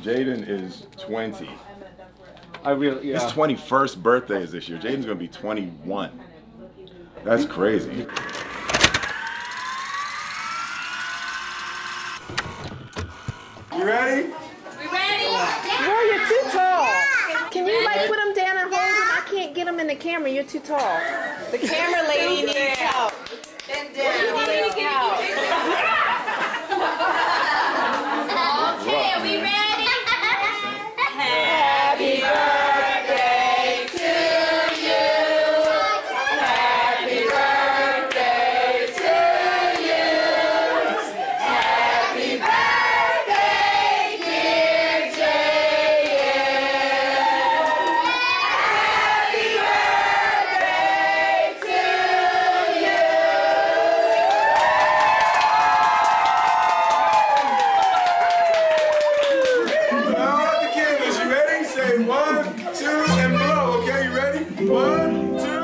Jaden is 20. Yeah. His 21st birthday is this year. Jaden's gonna be 21. That's crazy. You ready? We ready? Boy, you're too tall. Can you like put him down and hold him? I can't get him in the camera. You're too tall. The camera lady needs help. Bend down. Needs help. Okay, are we ready? Happy birthday to you. Happy birthday to you. Happy birthday, dear Jaden. Happy birthday to you. Blow out the candles. You ready? Say 1, 2, and blow. Okay, you ready? 1, 2.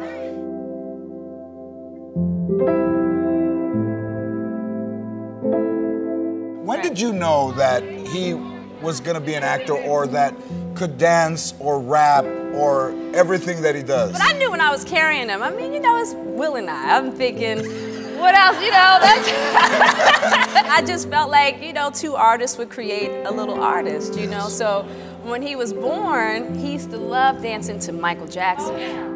When did you know that he was going to be an actor or that could dance or rap or everything that he does? But I knew when I was carrying him. I mean, you know, it's Will and I. I'm thinking, what else? You know, that's. I just felt like, you know, two artists would create a little artist, you know? So when he was born, he used to love dancing to Michael Jackson.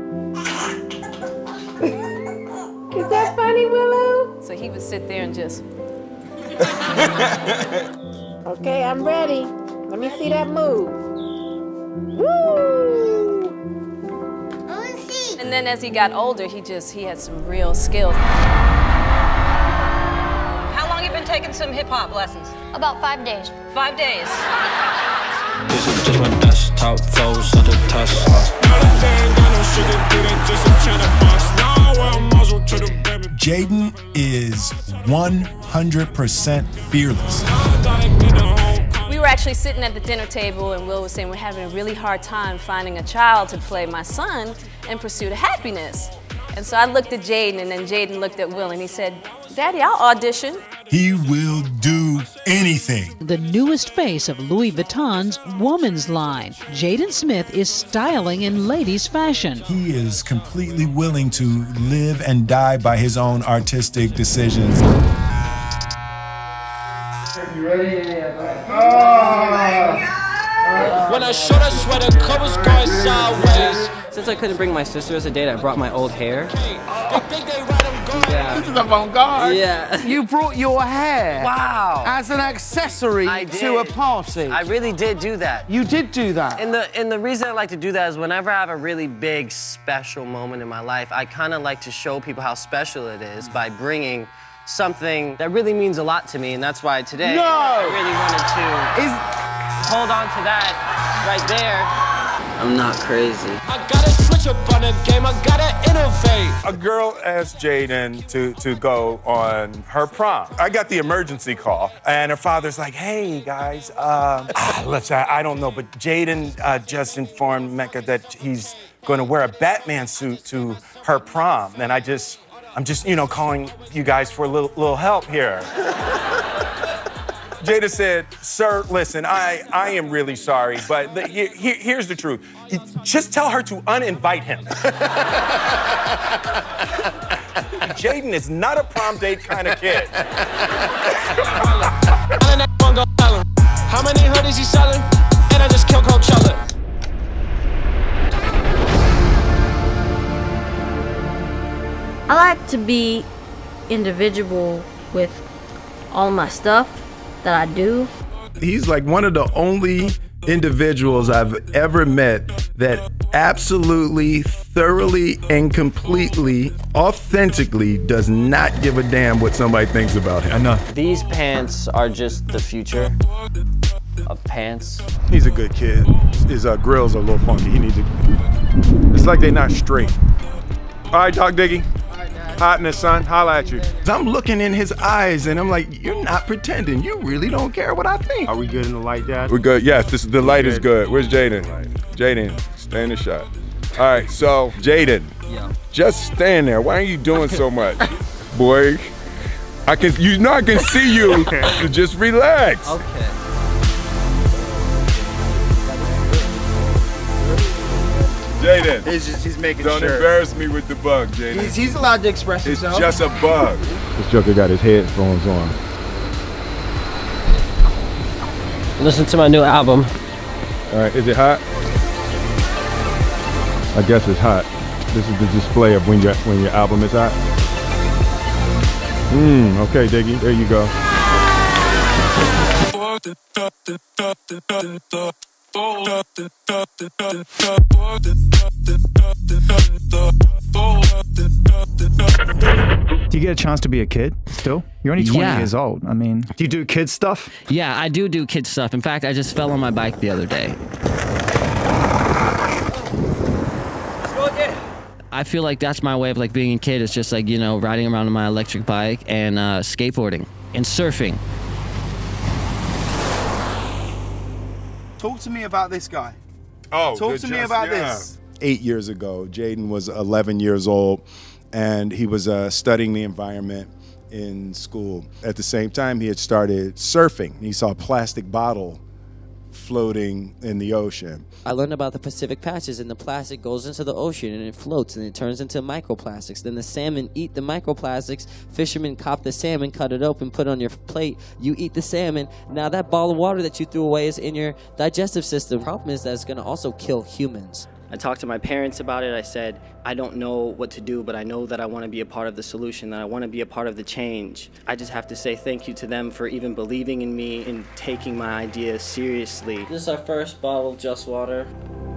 Is that funny, Willow? So he would sit there and just. Okay, I'm ready. Let me see that move. Woo! And then as he got older, he had some real skills. How long you been taking some hip-hop lessons? About 5 days. 5 days. This is just my desktop flows of the Tesla. Jaden is 100% fearless. We were actually sitting at the dinner table and Will was saying we're having a really hard time finding a child to play my son in Pursuit of Happiness. And so I looked at Jaden and then Jaden looked at Will and he said, Daddy, I'll audition. He will do anything. The newest face of Louis Vuitton's woman's line. Jaden Smith is styling in ladies' fashion. He is completely willing to live and die by his own artistic decisions. You ready? When I show that sweater, covers going sideways. Since I couldn't bring my sister as a date, I brought my old hair. This is avant-garde. Yeah. You brought your hair. Wow. As an accessory to a party. I really did do that. You did do that. And the reason I like to do that is whenever I have a really big, special moment in my life, I kind of like to show people how special it is by bringing something that really means a lot to me, and that's why today I really wanted to hold on to that right there. I'm not crazy. I gotta switch up on the game, I gotta innovate. A girl asked Jaden to go on her prom. I got the emergency call, and her father's like, hey, guys, I don't know, but Jaden just informed Mecca that he's going to wear a Batman suit to her prom, and I'm just, you know, calling you guys for a little help here. Jada said, sir, listen, I am really sorry, but here's the truth. Just tell her to uninvite him. Jaden is not a prom date kind of kid. How many hoodies he selling? And I just killed Coachella. I like to be individual with all my stuff that I do. He's like one of the only individuals I've ever met that absolutely, thoroughly, and completely, authentically does not give a damn what somebody thinks about him. I know. These pants are just the future of pants. He's a good kid. His grills are a little funky. He needs to. It's like they're not straight. All right, Doc Diggy. Hotness, son. Holla at you. I'm looking in his eyes and I'm like, you're not pretending. You really don't care what I think. Are we good in the light, Dad? We're good. Yes, the light is good. Where's Jaden? Jaden, stay in the shot. All right, so Jaden, just stand there. Why are you doing so much? Boy, I can see you. So just relax. Okay. Jaden. He's making Don't sure. embarrass me with the bug, Jaden. He's allowed to express It's himself. just a bug. This joker got his headphones on. Listen to my new album. All right, is it hot? I guess it's hot. This is the display of when your album is hot. Okay, Diggy, there you go. Do you get a chance to be a kid still? You're only 20 years old. I mean, do you do kid stuff? Yeah, I do kid stuff. In fact, I just fell on my bike the other day. I feel like that's my way of like being a kid. It's just like, you know, riding around on my electric bike and skateboarding and surfing. Talk to me about this guy. Oh, talk to me about this. 8 years ago, Jaden was 11 years old, and he was studying the environment in school. At the same time, he had started surfing. He saw a plastic bottle floating in the ocean. I learned about the Pacific patches, and the plastic goes into the ocean and it floats and it turns into microplastics. Then the salmon eat the microplastics. Fishermen cop the salmon, cut it open, put it on your plate. You eat the salmon. Now that bottle of water that you threw away is in your digestive system. The problem is that it's going to also kill humans. I talked to my parents about it. I said, I don't know what to do, but I know that I want to be a part of the solution, that I want to be a part of the change. I just have to say thank you to them for even believing in me and taking my ideas seriously. This is our first bottle of Just Water.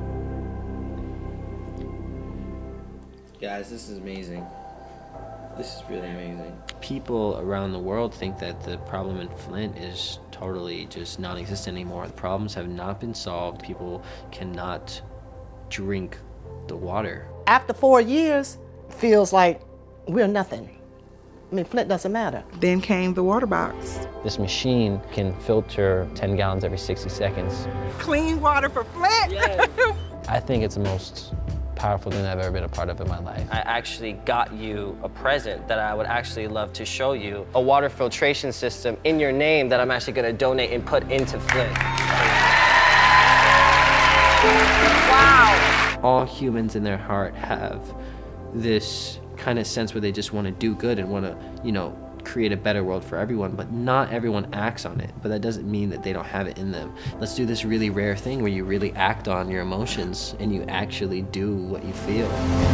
Guys, this is amazing. This is really amazing. People around the world think that the problem in Flint is totally just non-existent anymore. The problems have not been solved. People cannot drink the water. After 4 years, feels like we're nothing. I mean, Flint doesn't matter. Then came the water box. This machine can filter 10 gallons every 60 seconds. Clean water for Flint. Yes. I think it's the most powerful thing I've ever been a part of in my life. I actually got you a present that I would actually love to show you. A water filtration system in your name that I'm actually gonna donate and put into Flint. Wow. All humans in their heart have this kind of sense where they just want to do good and want to, you know, create a better world for everyone, but not everyone acts on it. But that doesn't mean that they don't have it in them. Let's do this really rare thing where you really act on your emotions and you actually do what you feel.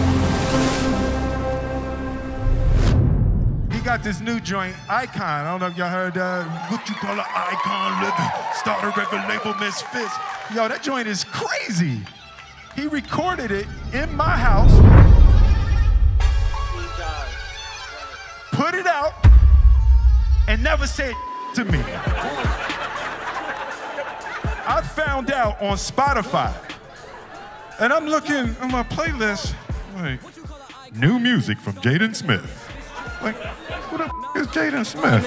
He got this new joint, Icon. I don't know if y'all heard what you call an icon living. Start a record label, Misfits. Yo, that joint is crazy. He recorded it in my house, put it out, and never said to me. I found out on Spotify, and I'm looking at my playlist, like, new music from Jaden Smith. Like, who the f is Jaden Smith?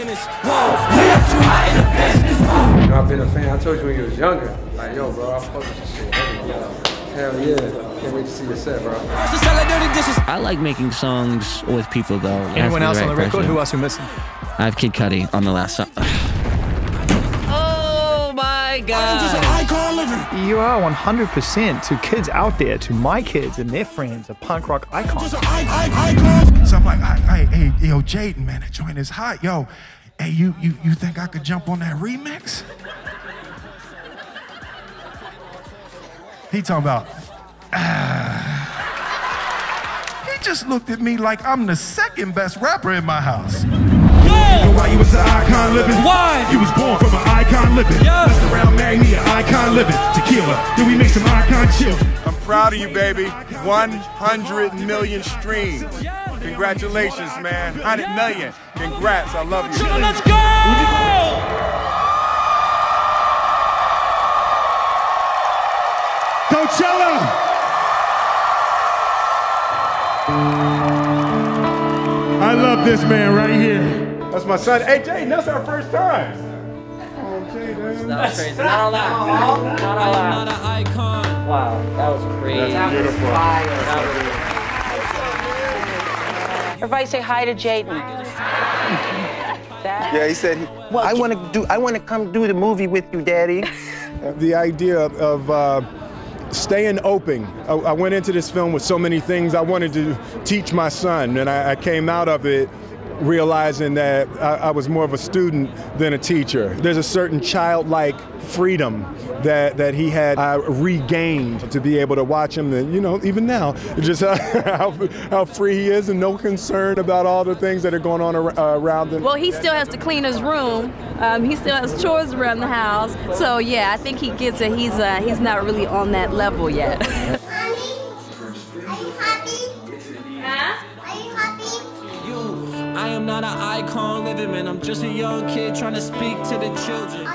I've been a fan. I told you when you was younger. Like, yo, bro, I fuck with this shit. Hell yeah. Can't wait to see your set, bro. I like making songs with people, though. Anyone else on the record? Who else are we missing? I have Kid Cudi on the last song. Oh my God. You are 100% to kids out there, to my kids and their friends, a punk rock icon. So I'm like, hey, yo, Jaden, man, that joint is hot. Yo, hey, you think I could jump on that remix? He talking about, He just looked at me like I'm the second best rapper in my house. You know why you was an icon living? Why? You was born from an icon living. Messed around, married me, an icon living. Tequila, then we make some icon children. I'm proud of you, baby. 100 million streams. Congratulations, man. 100 million. Congrats, I love you. Let's go! Coachella! I love this man right here. That's my son. Hey, Jaden, that's our first time. That was crazy. Not allowed. Not allowed. Not an icon. Wow, that was crazy. That's beautiful. Everybody say hi to Jaden. Yeah, he said, I want to come do the movie with you, Daddy. The idea of staying open. I went into this film with so many things I wanted to teach my son, and I came out of it realizing that I was more of a student than a teacher. There's a certain childlike freedom that he had regained to be able to watch him, and, you know, even now, just how free he is and no concern about all the things that are going on around him. Well, he still has to clean his room. He still has chores around the house. So yeah, I think he gets it. He's not really on that level yet. I am not an icon living, man. I'm just a young kid trying to speak to the children.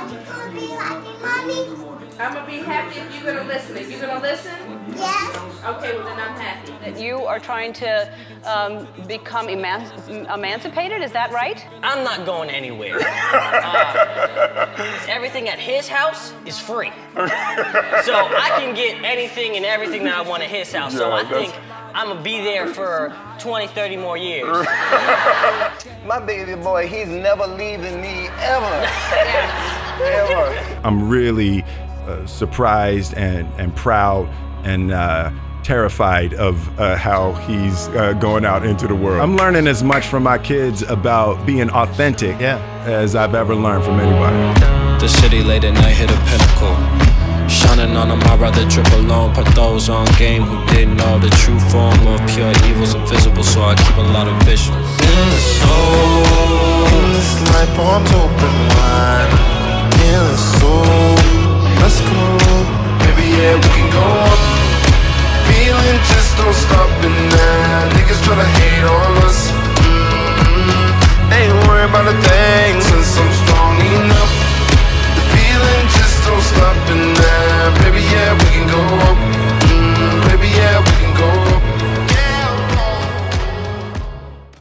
I'm gonna be happy if you're gonna listen. If you're gonna listen? Yes. Okay, well then I'm happy. That you are trying to become emancipated, is that right? I'm not going anywhere. Everything at his house is free. So I can get anything and everything that I want at his house. So I think I'm gonna be there for 20, 30 more years. My baby boy, he's never leaving me, ever. Ever. I'm really surprised and proud and terrified of how he's going out into the world. I'm learning as much from my kids about being authentic as I've ever learned from anybody. The city late at night hit a pinnacle. Shining on them, I'd rather trip alone. Put those on game who didn't know the true form of pure evil's invisible, so I keep a lot of vision. In the soul, it's like arms open wide. In the soul.